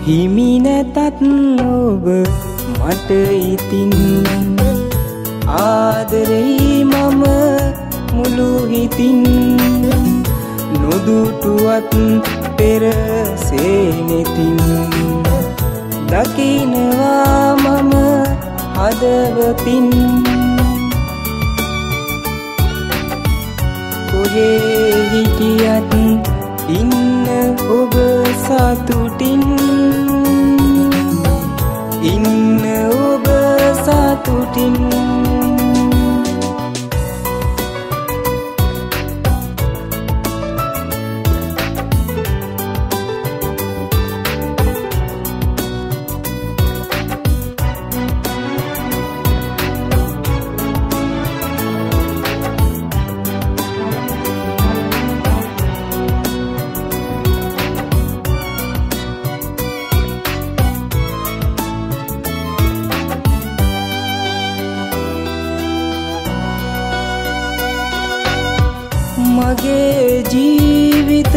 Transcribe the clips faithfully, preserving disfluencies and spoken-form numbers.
හිමි නැතත් ඔබ මට ඉතින් ආදරෙයි මම මුළු හිතින් නොදුටුවත් පෙර සේනෙතින් දකිනවා මම හදවතින් කොහේ හිටියත් ඉන්න ඔබ සතුටින් ඉන්න ඔබ සතුටින් මගේ ජීවිත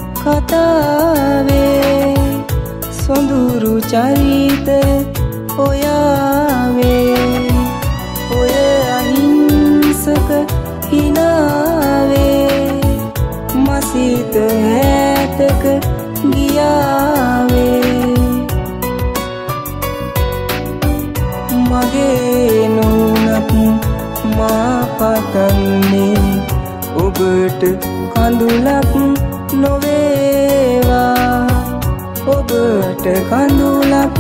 කතාවේ සොඳුරු චරිත ඔයාවේ ඔය අහිංසක හිනාවේ මසිත හැතක ගියාවේ මගේ නුනත් මා පතන්නේ ඔබට කඳුලක් නොවේවා ඔබට කඳුලක්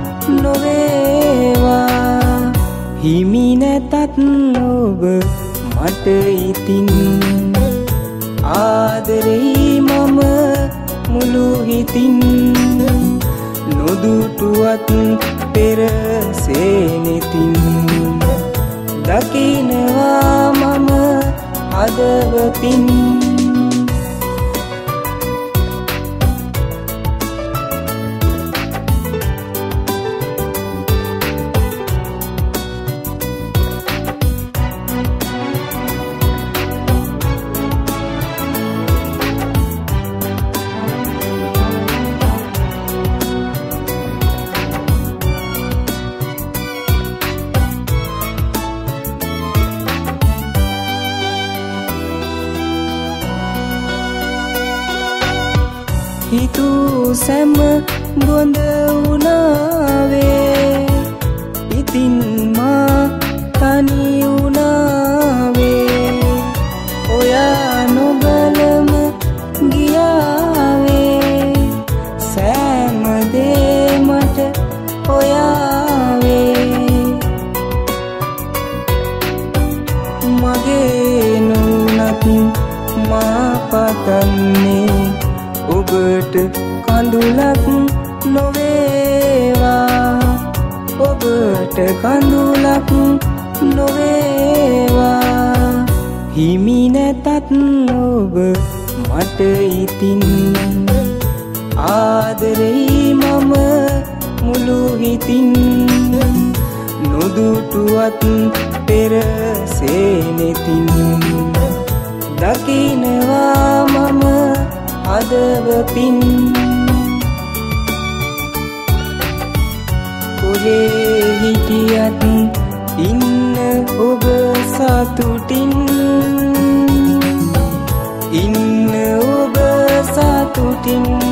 නොවේවා හිමි නැතත් ඔබ මට ඉතින් ආදරෙයි මම මුළු හිතින් නොදුටුවත් පෙර සේනෙතින් දකිනවා මම හදවතින් හිතු සැම බොඳ වුණාවේ ඉතින් මා තනි වුණාවේ ඔයා නොබලම ගියාවේ සෑම දේ මට ඔයාවේ මගේ නුනත් මා පතන්නේ ඔබට කඳුලක් නොවේවා ඔබට කඳුලක් නොවේවා හිමි නැතත් ඔබ මට ඉතින් ආදරෙයි මම මුළු හිතින් නොදුටුවත් පෙර සේනෙතින් දකිනවා මම හදවතින් කොහේ හිටියත් ඉන්න ඔබ සතුටින් ඉන්න ඔබ සතුටින්